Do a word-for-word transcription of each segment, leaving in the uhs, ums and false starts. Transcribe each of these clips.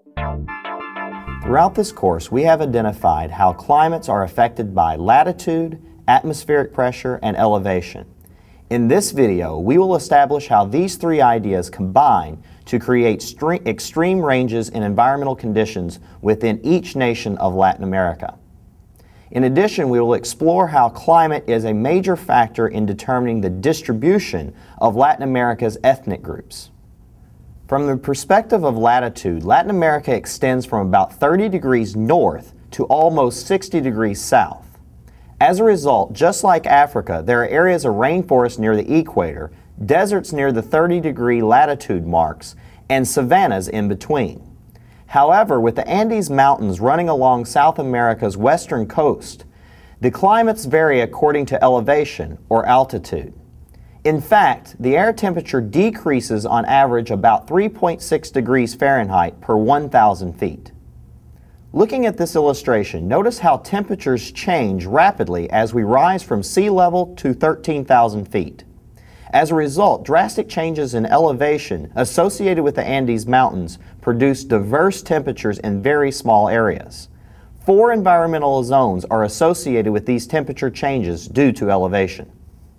Throughout this course, we have identified how climates are affected by latitude, atmospheric pressure, and elevation. In this video, we will establish how these three ideas combine to create extreme ranges in environmental conditions within each nation of Latin America. In addition, we will explore how climate is a major factor in determining the distribution of Latin America's ethnic groups. From the perspective of latitude, Latin America extends from about thirty degrees north to almost sixty degrees south. As a result, just like Africa, there are areas of rainforest near the equator, deserts near the thirty degree latitude marks, and savannas in between. However, with the Andes Mountains running along South America's western coast, the climates vary according to elevation or altitude. In fact, the air temperature decreases on average about three point six degrees Fahrenheit per one thousand feet. Looking at this illustration, notice how temperatures change rapidly as we rise from sea level to thirteen thousand feet. As a result, drastic changes in elevation associated with the Andes Mountains produce diverse temperatures in very small areas. Four environmental zones are associated with these temperature changes due to elevation.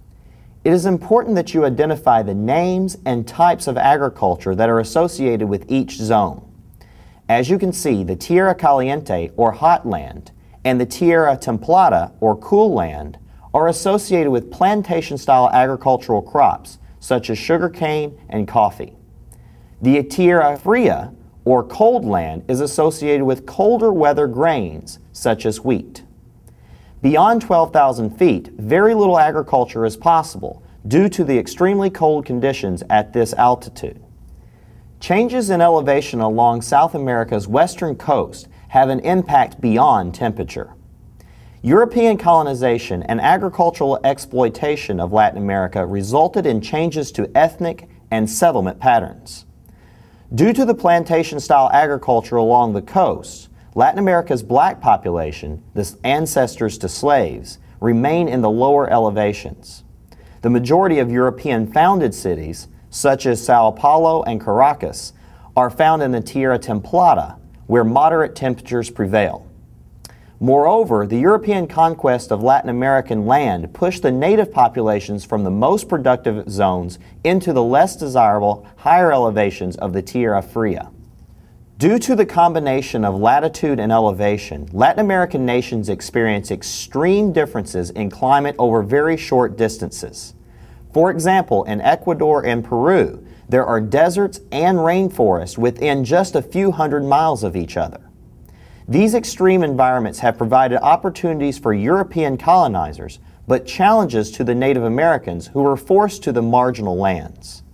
It is important that you identify the names and types of agriculture that are associated with each zone. As you can see, the Tierra Caliente, or hot land, and the Tierra Templada, or cool land, are associated with plantation-style agricultural crops, such as sugarcane and coffee. The Tierra Fria, or cold land, is associated with colder weather grains, such as wheat. Beyond twelve thousand feet, very little agriculture is possible due to the extremely cold conditions at this altitude. Changes in elevation along South America's western coast have an impact beyond temperature. European colonization and agricultural exploitation of Latin America resulted in changes to ethnic and settlement patterns. Due to the plantation-style agriculture along the coast, Latin America's black population, the ancestors to slaves, remain in the lower elevations. The majority of European-founded cities, such as Sao Paulo and Caracas, are found in the Tierra Templada, where moderate temperatures prevail. Moreover, the European conquest of Latin American land pushed the native populations from the most productive zones into the less desirable, higher elevations of the Tierra Fria. Due to the combination of latitude and elevation, Latin American nations experience extreme differences in climate over very short distances. For example, in Ecuador and Peru, there are deserts and rainforests within just a few hundred miles of each other. These extreme environments have provided opportunities for European colonizers, but challenges to the Native Americans who were forced to the marginal lands.